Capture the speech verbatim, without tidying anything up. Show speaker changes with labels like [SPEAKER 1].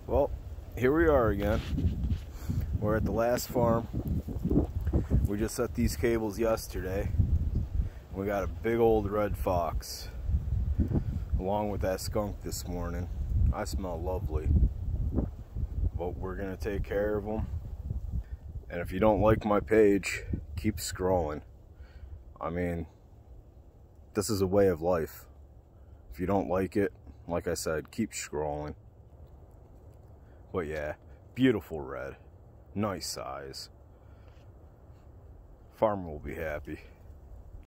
[SPEAKER 1] Well, here we are again. We're at the last farm. We just set these cables yesterday. We got a big old red fox along with that skunk this morning. I smell lovely. But we're gonna take care of them. And if you don't like my page, keep scrolling. I mean, this is a way of life. If you don't like it, like I said, keep scrolling. But yeah, beautiful red. Nice size. Farmer will be happy.